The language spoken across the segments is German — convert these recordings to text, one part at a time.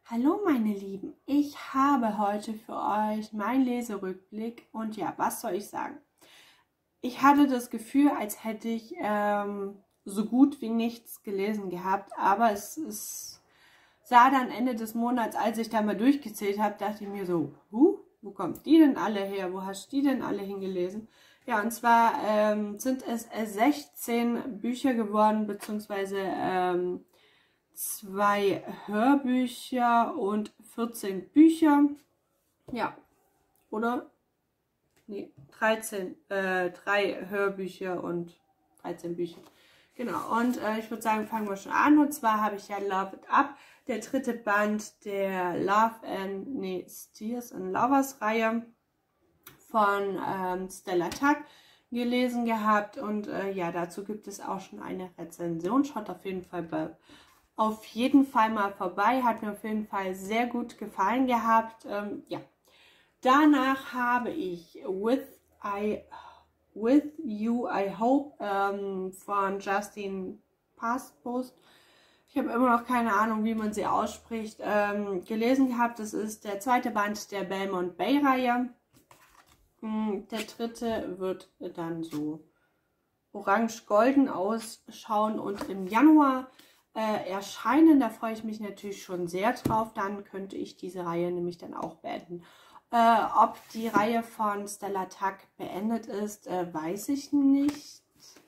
Hallo meine Lieben, ich habe heute für euch meinen Leserückblick und ja, was soll ich sagen? Ich hatte das Gefühl, als hätte ich so gut wie nichts gelesen gehabt, aber es sah dann Ende des Monats, als ich da mal durchgezählt habe, dachte ich mir so, wo kommt die denn alle her? Wo hast du die denn alle hingelesen? Ja, und zwar sind es 16 Bücher geworden, beziehungsweise 2 Hörbücher und 14 Bücher. Ja, oder? Nee, 13. 3 Hörbücher und 13 Bücher. Genau, und ich würde sagen, fangen wir schon an. Und zwar habe ich ja Love It Up, der 3. Band der Steers and Lovers Reihe von Stella Tuck gelesen gehabt. Und ja, dazu gibt es auch schon eine Rezension. Schaut auf jeden Fall mal vorbei. Hat mir auf jeden Fall sehr gut gefallen gehabt. Ja. Danach habe ich With You I Hope von Justine Paspost. Ich habe immer noch keine Ahnung, wie man sie ausspricht. Gelesen gehabt. Das ist der 2. Band der Belmont Bay Reihe. Der 3. wird dann so orange-golden ausschauen und im Januar erscheinen. Da freue ich mich natürlich schon sehr drauf. Dann könnte ich diese Reihe nämlich dann auch beenden. Ob die Reihe von Stella Tuck beendet ist, weiß ich nicht.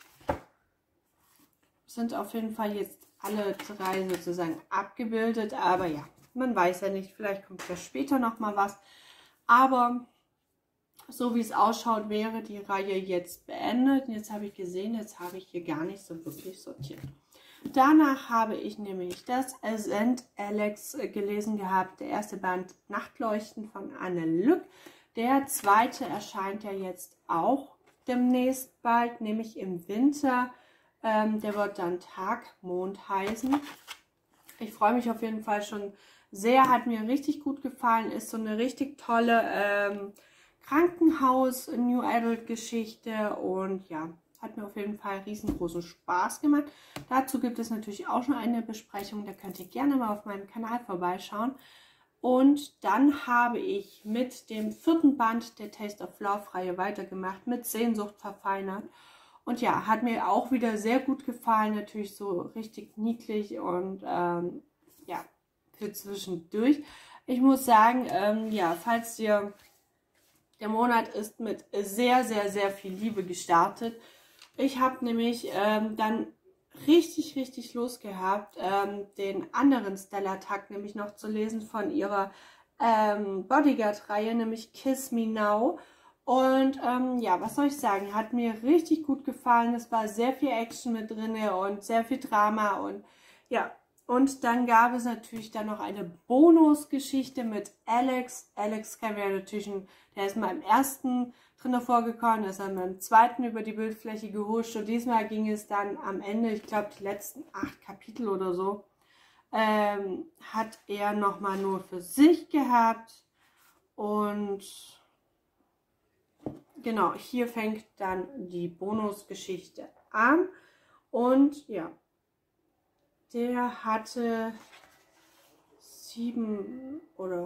Sind auf jeden Fall jetzt alle 3 sozusagen abgebildet. Aber ja, man weiß ja nicht. Vielleicht kommt ja später nochmal was. Aber so wie es ausschaut, wäre die Reihe jetzt beendet. Und jetzt habe ich gesehen, jetzt habe ich hier gar nicht so wirklich sortiert. Danach habe ich nämlich das St. Alex gelesen gehabt, der 1. Band Nachtleuchten von Anne Lück. Der 2. erscheint ja jetzt auch demnächst bald, nämlich im Winter. Der wird dann Tagmond heißen. Ich freue mich auf jeden Fall schon sehr, hat mir richtig gut gefallen, ist so eine richtig tolle Krankenhaus-New Adult-Geschichte und ja, hat mir auf jeden Fall riesengroßen Spaß gemacht. Dazu gibt es natürlich auch schon eine Besprechung, da könnt ihr gerne mal auf meinem Kanal vorbeischauen. Und dann habe ich mit dem 4. Band der Taste of Love Reihe weitergemacht, mit Sehnsucht verfeinert. Und ja, hat mir auch wieder sehr gut gefallen, natürlich so richtig niedlich und ja, für zwischendurch. Ich muss sagen, ja, falls ihr, der Monat ist mit sehr, sehr, sehr viel Liebe gestartet. Ich habe nämlich dann richtig Lust gehabt, den anderen Stella Tuck nämlich noch zu lesen von ihrer Bodyguard-Reihe, nämlich Kiss Me Now. Und ja, was soll ich sagen, hat mir richtig gut gefallen. Es war sehr viel Action mit drin und sehr viel Drama und ja. Und dann gab es natürlich dann noch eine Bonusgeschichte mit Alex. Alex kennen wir ja natürlich, der ist mal im 1. drin vorgekommen, ist dann beim 2. über die Bildfläche gehuscht. Und diesmal ging es dann am Ende, ich glaube die letzten 8 Kapitel oder so, hat er nochmal nur für sich gehabt. Und genau, hier fängt dann die Bonusgeschichte an. Und ja, der hatte 7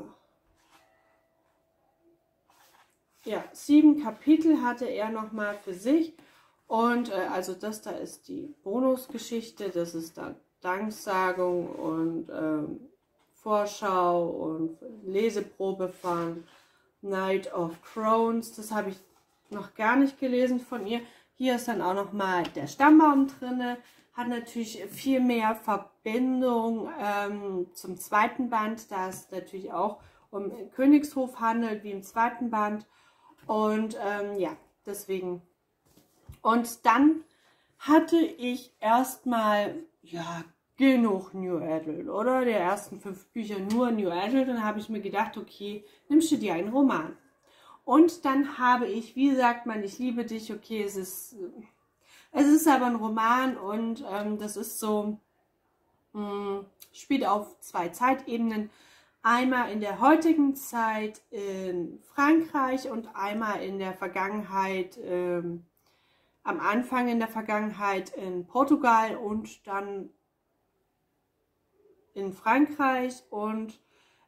Kapitel hatte er nochmal für sich. Und also das da ist die Bonusgeschichte. Das ist dann Danksagung und Vorschau und Leseprobe von Night of Crones. Das habe ich noch gar nicht gelesen von ihr. Hier ist dann auch nochmal der Stammbaum drin. Hat natürlich viel mehr Verbindung zum 2. Band, da es natürlich auch um Königshof handelt, wie im 2. Band. Und ja, deswegen. Und dann hatte ich erstmal, ja, genug New Adult, oder? Der ersten 5 Bücher nur New Adult. Und dann habe ich mir gedacht, okay, nimmst du dir einen Roman. Und dann habe ich, wie sagt man, ich liebe dich, okay, es ist aber ein Roman und das ist so, spielt auf 2 Zeitebenen. Einmal in der heutigen Zeit in Frankreich und einmal in der Vergangenheit, am Anfang in der Vergangenheit in Portugal und dann in Frankreich. Und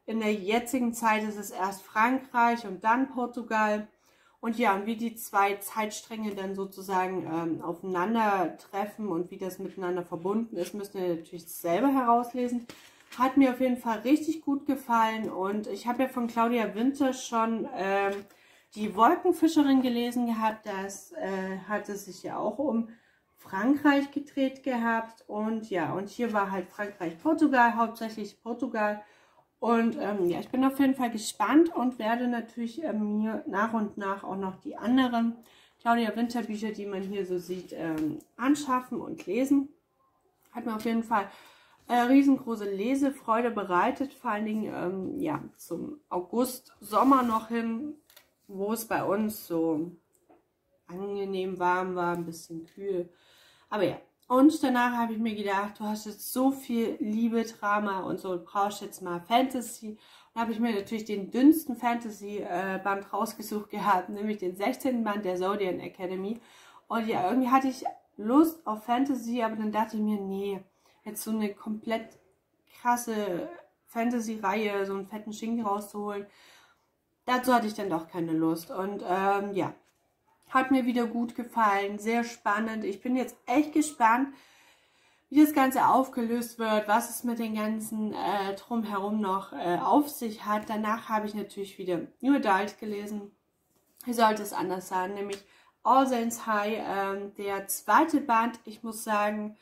In der jetzigen Zeit ist es erst Frankreich und dann Portugal. Und ja, und wie die zwei Zeitstränge dann sozusagen aufeinandertreffen und wie das miteinander verbunden ist, müsst ihr natürlich selber herauslesen. Hat mir auf jeden Fall richtig gut gefallen. Und ich habe ja von Claudia Winter schon die Wolkenfischerin gelesen gehabt. Das hatte sich ja auch um Frankreich gedreht gehabt. Und ja, und hier war halt Frankreich, Portugal, hauptsächlich Portugal. Und ja, ich bin auf jeden Fall gespannt und werde natürlich mir nach und nach auch noch die anderen Claudia Winter Bücher, die man hier so sieht, anschaffen und lesen. Hat mir auf jeden Fall riesengroße Lesefreude bereitet, vor allen Dingen ja, zum August, Sommer noch hin, wo es bei uns so angenehm warm war, ein bisschen kühl. Aber ja. Und danach habe ich mir gedacht, du hast jetzt so viel Liebe, Drama und so, du brauchst jetzt mal Fantasy. Und habe ich mir natürlich den dünnsten Fantasy-Band rausgesucht gehabt, nämlich den 16. Band der Zodiac Academy. Und ja, irgendwie hatte ich Lust auf Fantasy, aber dann dachte ich mir, nee, jetzt so eine komplett krasse Fantasy-Reihe, so einen fetten Schinken rauszuholen, dazu hatte ich dann doch keine Lust. Und ja. Hat mir wieder gut gefallen, sehr spannend. Ich bin jetzt echt gespannt, wie das Ganze aufgelöst wird, was es mit den ganzen drumherum noch auf sich hat. Danach habe ich natürlich wieder New Adult gelesen. Wie sollte es anders sein? Nämlich All Saints High, der zweite Band. Ich muss sagen,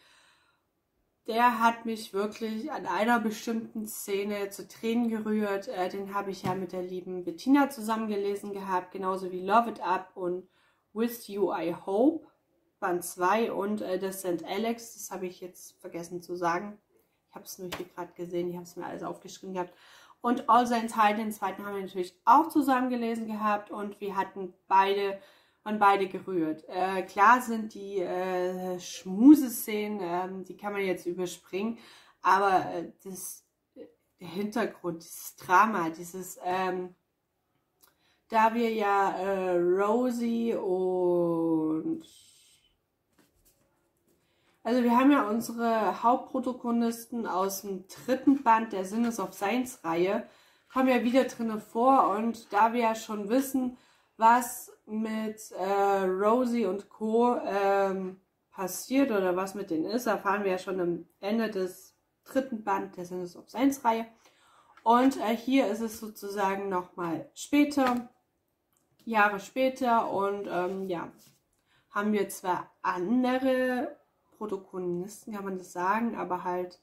der hat mich wirklich an einer bestimmten Szene zu Tränen gerührt. Den habe ich ja mit der lieben Bettina zusammen gelesen gehabt, genauso wie Love It Up und With You I Hope, Band 2 und das St. Alex, das habe ich jetzt vergessen zu sagen. Ich habe es nur hier gerade gesehen, ich habe es mir alles aufgeschrieben gehabt. Und All Saints High, den zweiten haben wir natürlich auch zusammen gelesen gehabt und wir hatten waren beide gerührt. Klar sind die Schmuseszenen, die kann man jetzt überspringen, aber der Hintergrund, dieses Drama, dieses da wir ja Rosie und also wir haben ja unsere Hauptprotagonisten aus dem dritten Band der Sinners of Science Reihe, kommen ja wieder drinne vor und da wir ja schon wissen, was mit Rosie und Co. passiert oder was mit denen ist, erfahren wir ja schon am Ende des dritten Band der Sinners of Science Reihe. Und hier ist es sozusagen nochmal später, Jahre später und ja, haben wir zwar andere Protagonisten, kann man das sagen, aber halt,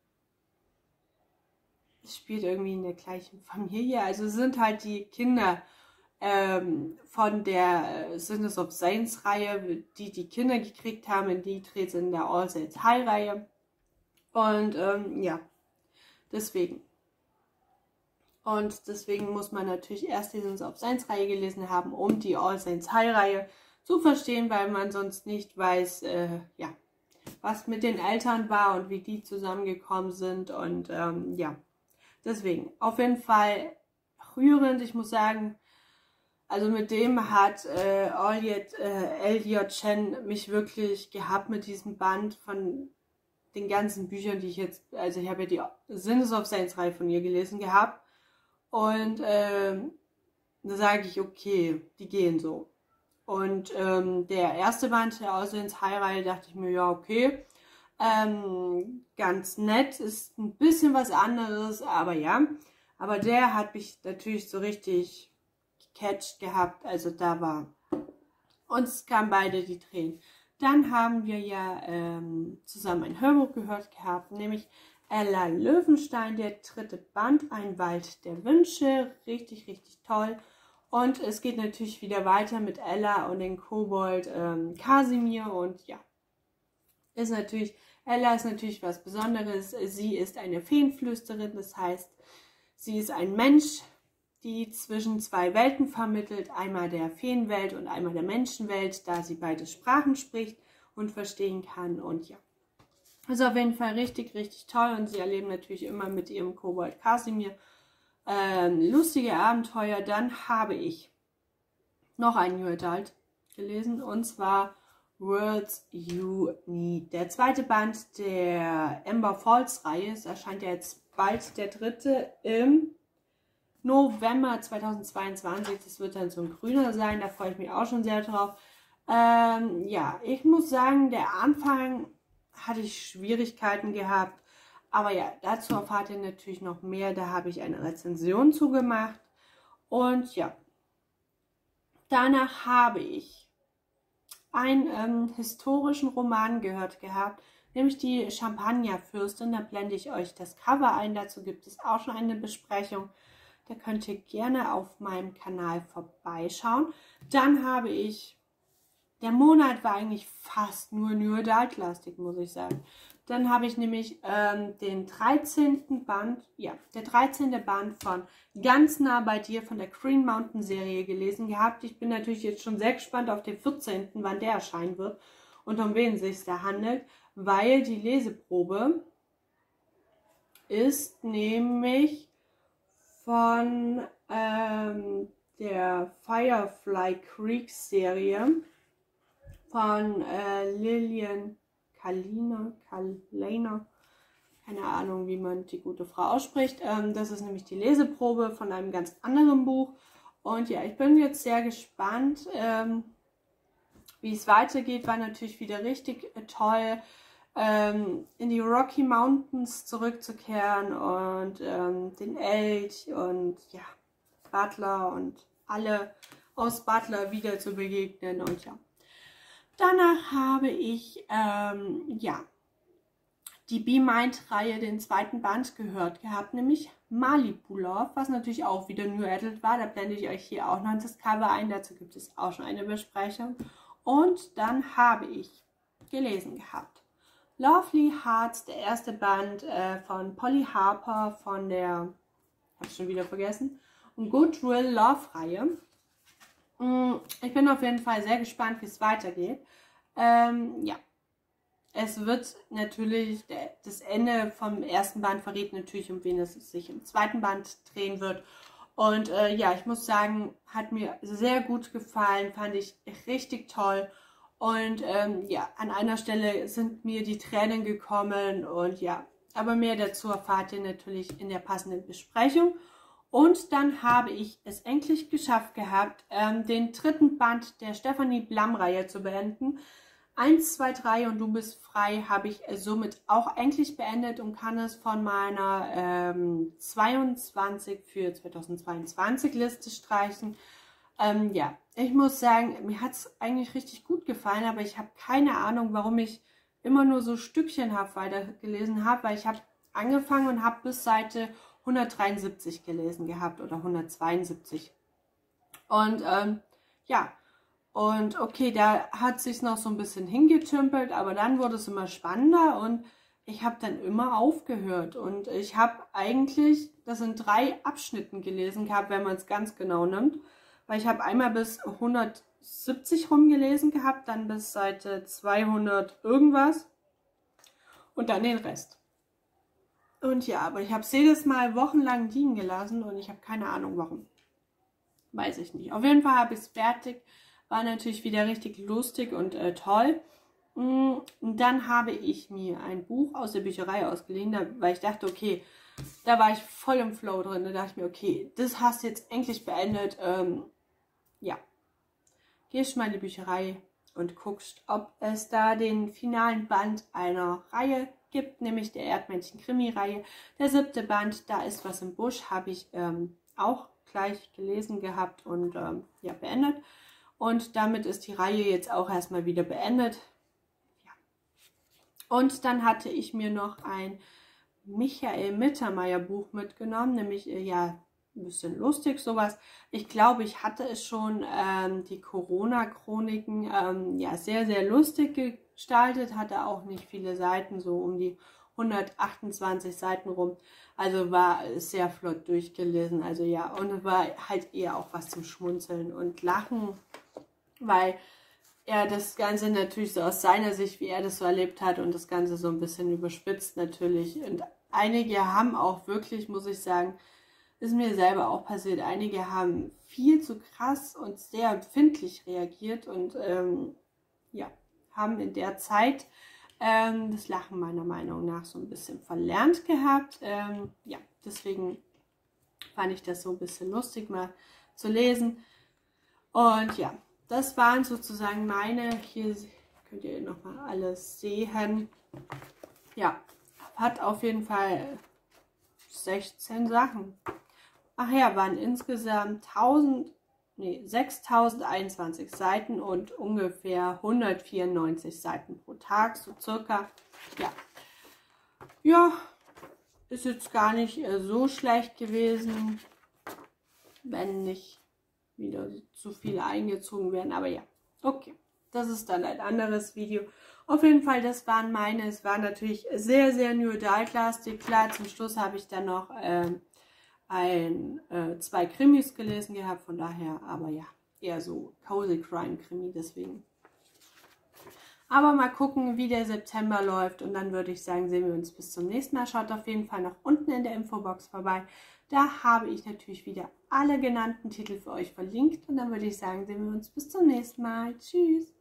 es spielt irgendwie in der gleichen Familie. Also es sind halt die Kinder von der Sinners of Science Reihe, die Kinder gekriegt haben, in die dreht es in der All Saints High Reihe. Und ja, deswegen. Und deswegen muss man natürlich erst die Sinners of Science Reihe gelesen haben, um die All Saints High Reihe zu verstehen, weil man sonst nicht weiß, ja, was mit den Eltern war und wie die zusammengekommen sind. Und ja, deswegen auf jeden Fall rührend. Ich muss sagen, also mit dem hat Elliot Chen mich wirklich gehabt mit diesem Band von den ganzen Büchern, die ich jetzt, also ich habe ja die Sinners of Science Reihe von ihr gelesen gehabt. Und da sage ich, okay, die gehen so. Und der erste Band der All Saints High Reihe dachte ich mir, ja, okay, ganz nett, ist ein bisschen was anderes, aber ja. Aber der hat mich natürlich so richtig gecatcht gehabt, also da war, uns kamen beide die Tränen. Dann haben wir ja zusammen ein Hörbuch gehört gehabt, nämlich Ella Löwenstein, der dritte Band, Ein Wald der Wünsche, richtig, richtig toll. Und es geht natürlich wieder weiter mit Ella und dem Kobold Kasimir und ja, Ella ist natürlich was Besonderes. Sie ist eine Feenflüsterin, das heißt, sie ist ein Mensch, die zwischen zwei Welten vermittelt, einmal der Feenwelt und einmal der Menschenwelt, da sie beide Sprachen spricht und verstehen kann und ja. Ist auf jeden Fall richtig, richtig toll und sie erleben natürlich immer mit ihrem Kobold Kasimir lustige Abenteuer. Dann habe ich noch ein New Adult gelesen und zwar Words You Need. Der zweite Band der Ember Falls Reihe. Es erscheint ja jetzt bald der dritte im November 2022. Das wird dann so ein grüner sein, da freue ich mich auch schon sehr drauf. Ja, ich muss sagen, der Anfang hatte ich Schwierigkeiten gehabt. Aber ja, dazu erfahrt ihr natürlich noch mehr. Da habe ich eine Rezension zugemacht. Und ja, danach habe ich einen historischen Roman gehört gehabt, nämlich die Champagnerfürstin. Da blende ich euch das Cover ein. Dazu gibt es auch schon eine Besprechung. Da könnt ihr gerne auf meinem Kanal vorbeischauen. Dann habe ich, der Monat war eigentlich fast nur New Adult-lastig, muss ich sagen. Dann habe ich nämlich den 13. Band, ja, der 13. Band von Ganz nah bei dir von der Green Mountain Serie gelesen gehabt. Ich bin natürlich jetzt schon sehr gespannt auf den 14., wann der erscheinen wird und um wen es sich da handelt, weil die Leseprobe ist nämlich von der Firefly Creek Serie von Lillian Kalina, keine Ahnung, wie man die gute Frau ausspricht. Das ist nämlich die Leseprobe von einem ganz anderen Buch. Und ja, ich bin jetzt sehr gespannt, wie es weitergeht. War natürlich wieder richtig toll, in die Rocky Mountains zurückzukehren und den Elch und ja, Butler und alle aus Butler wieder zu begegnen und ja. Danach habe ich, ja, die Be Mind-Reihe, den 2. Band gehört gehabt, nämlich Malibu Love, was natürlich auch wieder New Adult war. Da blende ich euch hier auch noch das Cover ein, dazu gibt es auch schon eine Besprechung. Und dann habe ich gelesen gehabt Lovely Hearts, der 1. Band von Polly Harper von der, habe ich schon wieder vergessen, und Goodwill Love-Reihe. Ich bin auf jeden Fall sehr gespannt, wie es weitergeht. Ja, es wird natürlich, das Ende vom 1. Band verrät natürlich, um wen es sich im 2. Band drehen wird. Und ja, ich muss sagen, hat mir sehr gut gefallen, fand ich richtig toll. Und ja, an einer Stelle sind mir die Tränen gekommen und ja, aber mehr dazu erfahrt ihr natürlich in der passenden Besprechung. Und dann habe ich es endlich geschafft gehabt, den 3. Band der Stephanie Blum-Reihe zu beenden. 1, 2, 3 und du bist frei habe ich somit auch endlich beendet und kann es von meiner 22 für 2022 Liste streichen. Ja, ich muss sagen, mir hat es eigentlich richtig gut gefallen, aber ich habe keine Ahnung, warum ich immer nur so stückchenhaft weitergelesen habe, weil ich habe angefangen und habe bis Seite 173 gelesen gehabt oder 172. Und ja, und okay, da hat sich noch so ein bisschen hingetümpelt, aber dann wurde es immer spannender und ich habe dann immer aufgehört. Und ich habe eigentlich das in 3 Abschnitten gelesen gehabt, wenn man es ganz genau nimmt. Weil ich habe einmal bis 170 rumgelesen gehabt, dann bis Seite 200 irgendwas und dann den Rest. Und ja, aber ich habe es jedes Mal wochenlang liegen gelassen und ich habe keine Ahnung warum. Weiß ich nicht. Auf jeden Fall habe ich es fertig. War natürlich wieder richtig lustig und toll. Und dann habe ich mir ein Buch aus der Bücherei ausgeliehen, weil ich dachte, okay, da war ich voll im Flow drin. Da dachte ich mir, okay, das hast du jetzt endlich beendet. Ja, gehst mal in die Bücherei und guckst, ob es da den finalen Band einer Reihe gibt, nämlich der Erdmännchen-Krimi-Reihe. Der 7. Band, da ist was im Busch, habe ich auch gleich gelesen gehabt und ja, beendet. Und damit ist die Reihe jetzt auch erstmal wieder beendet. Ja. Und dann hatte ich mir noch ein Michael Mittermeier Buch mitgenommen, nämlich ja, ein bisschen lustig sowas. Ich glaube, ich hatte es schon, die Corona-Chroniken, ja, sehr, sehr lustig gestaltet, hatte auch nicht viele Seiten, so um die 128 Seiten rum. Also war sehr flott durchgelesen, also ja, und war halt eher auch was zum Schmunzeln und Lachen, weil er das Ganze natürlich so aus seiner Sicht, wie er das so erlebt hat und das Ganze so ein bisschen überspitzt natürlich. Und einige haben auch wirklich, muss ich sagen, ist mir selber auch passiert, einige haben viel zu krass und sehr empfindlich reagiert und ja, haben in der Zeit das Lachen meiner Meinung nach so ein bisschen verlernt gehabt. Ja, deswegen fand ich das so ein bisschen lustig mal zu lesen. Und ja, das waren sozusagen meine, hier könnt ihr nochmal alles sehen. Ja, hat auf jeden Fall 16 Sachen. Ach ja, waren insgesamt 6021 Seiten und ungefähr 194 Seiten pro Tag, so circa. Ja, ja, ist jetzt gar nicht so schlecht gewesen, wenn nicht wieder zu viele eingezogen werden. Aber ja, okay, das ist dann ein anderes Video. Auf jeden Fall, das waren meine. Es war natürlich sehr, sehr New Adult-lastig. Klar, zum Schluss habe ich dann noch zwei Krimis gelesen gehabt, von daher, aber ja, eher so Cozy Crime Krimi, deswegen. Aber mal gucken, wie der September läuft und dann würde ich sagen, sehen wir uns bis zum nächsten Mal. Schaut auf jeden Fall noch unten in der Infobox vorbei. Da habe ich natürlich wieder alle genannten Titel für euch verlinkt und dann würde ich sagen, sehen wir uns bis zum nächsten Mal. Tschüss!